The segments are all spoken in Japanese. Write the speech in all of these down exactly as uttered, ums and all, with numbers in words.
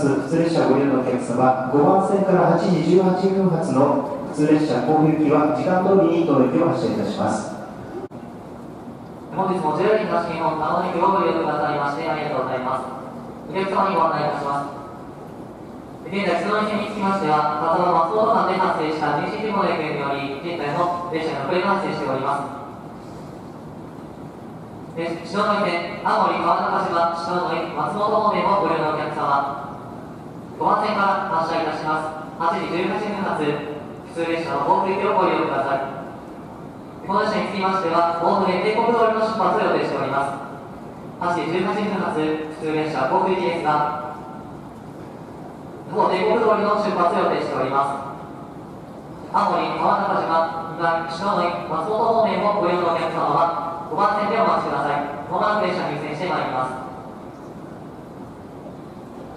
普通列車ご利用のお客様、ごばん線からはちじじゅうはっぷん発の普通列車甲府行きは時間通りに当駅を発車いたします。 本日も ジェイアール 東日本長野駅をご利用くださいましてありがとうございます。お客様にご案内いたします。現在、津野線につきましては、片野松本間で発生した人身事故の影響により、現在の列車が遅れが発生しております。篠ノ井線、青森川中島、篠ノ井、松本方面をご利用のお客様、ごばん線から発車いたします。はちじじゅうはっぷん発、普通列車の甲府行きをご利用ください。この列車につきましては、おおむね定刻通りの出発を予定しております。はちじじゅうはっぷん発、普通列車甲府行きですが、ほぼ定刻通りの出発を予定しております。青森川中島、今井、篠ノ井、松本方面をご利用のお客様は、ごばん線でお待ちください。まもなく列車入線してまいります。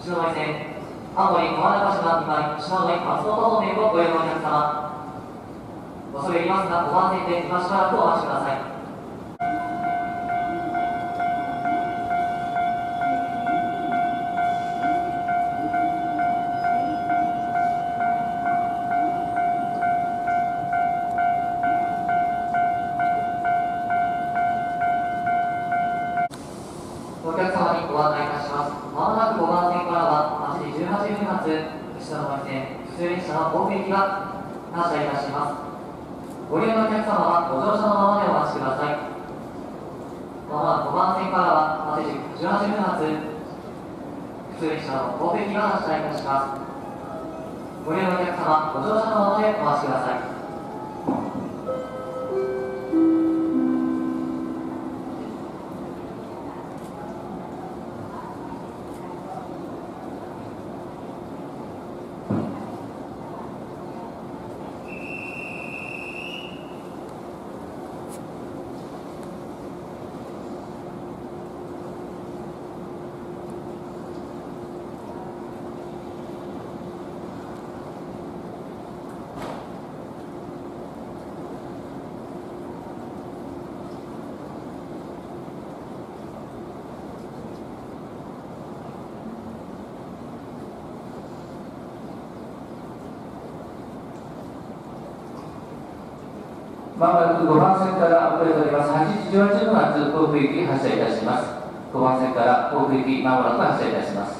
篠ノ井線、青森川中島、今井、篠ノ井、松本方面をご利用のお客様、恐れ入りますが、ごばん線で今しばらくお待ちください。お客様にご案内いたします。まもなくごばん線からははちじじゅうはっぷん発、篠ノ井線、普通列車の甲府行きが発車いたします。ご利用のお客様はご乗車のままでお待ちください。まもなくごばん線からははちじじゅうはっぷん発、普通列車の甲府行きが発車いたします。ご利用のお客様、ご乗車のままでお待ちください。 まもなくごばん線から遅れておりますはちじじゅうはっぷん発甲府行き発車いたします。ごばん線から甲府行きまもなく発車いたします。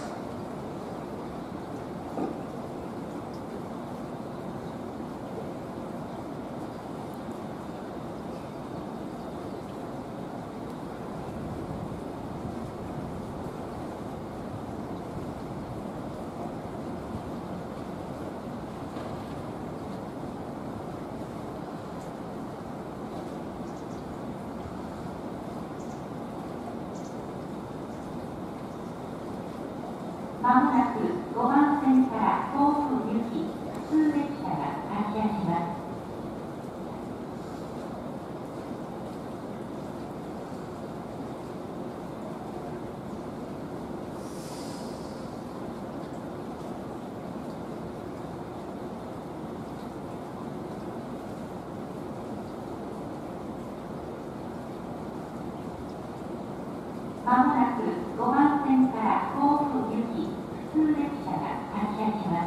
まもなくごばん線から甲府行き普通列車が発車します。まもなくごばん線から甲府行き普通列車が発車します。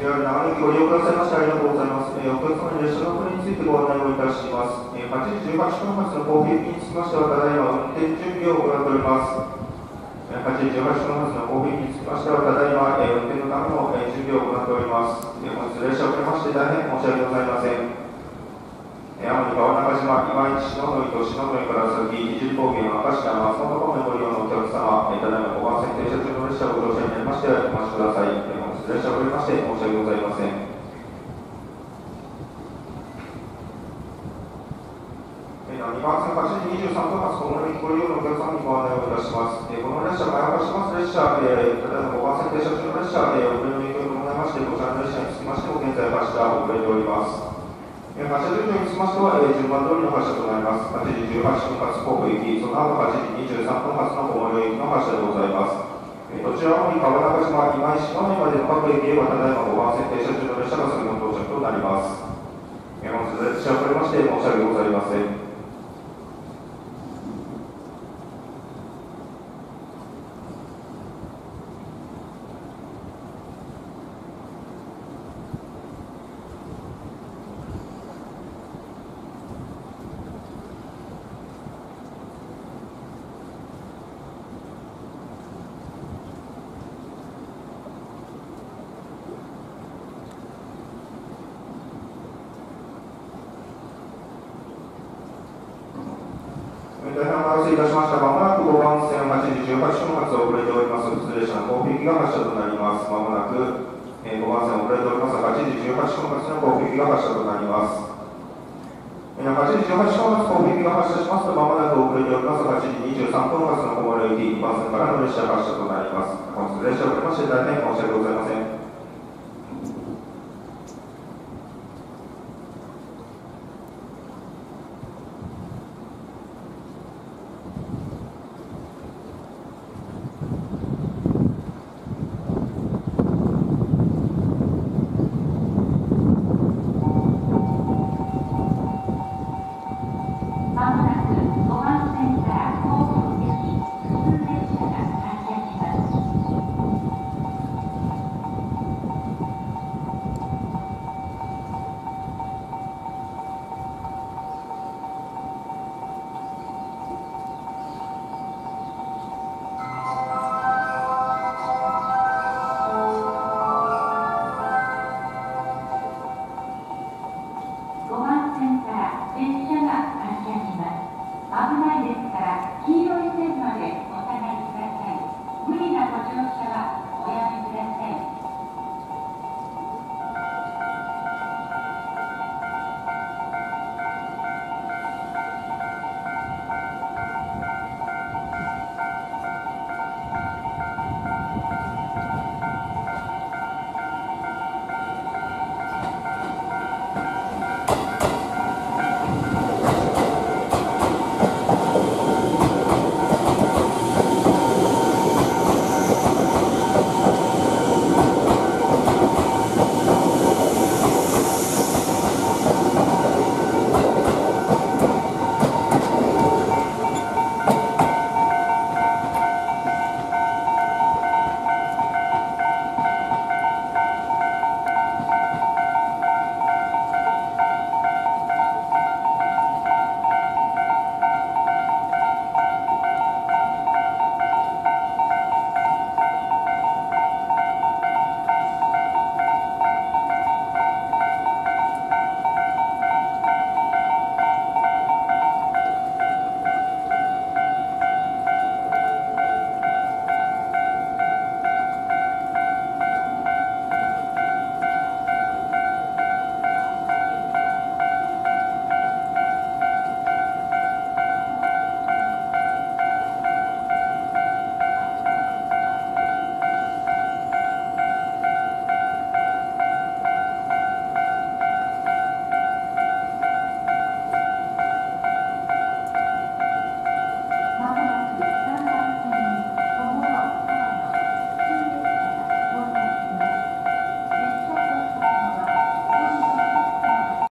ジェイアール 長野駅ご利用くださいましてありがとうございます。えー、お客様に列車の遅れについてご案内をいたします。えー、はちじじゅうはちふん発の甲府行きにつきましては、ただいま運転準備を行っております。えー、はちじじゅうはちふん発の甲府行きにつきましては、ただいま、えー、運転のための、えー、準備を行っております。えー、本日列車遅れまして大変申し訳ございません。えー、青森川中島、今市篠ノ井と篠ノ井から先、二重高原、明石家松本方面ご利用のお客様、えー、ただいまごばん線停車中の列車をご乗車になりましてお待ちください。えー列車を遅れまして申し訳ございません。にばん線はちじにじゅうさんぷん発小諸駅ご利用のお客様にご案内をいたします。この列車、前橋バス列車、えー、ただいまごばん線停車中の列車、えー、遅れの影響に伴いまして、こちらの列車につきましても現在発車遅れております。発車順序につきましては、えー、順番通りの発車となります。はちじじゅうはちふん発甲府行き、その後はちじにじゅうさんぷん発の小諸駅の発車でございます。こちらの川中島、今井篠ノ井までの各駅へはただいまごばん線停車中の列車が先の到着となります。本日列車を遅れまして申し訳ございません。大変お待たせいたしました。まもなくごばん線はちじじゅうはちふん発遅れております。普通列車の甲府行きが発車となります。まもなく、えー、ごばん線遅れております。はちじじゅうはちふん発の甲府行きが発車となります。えー、はちじじゅうはちふん発甲府行きが発車しますと、まもなく遅れております。はちじにじゅうさんぷん発の小諸駅にばん線からの列車発車となります。本日列車遅れまして大変申し訳ございません。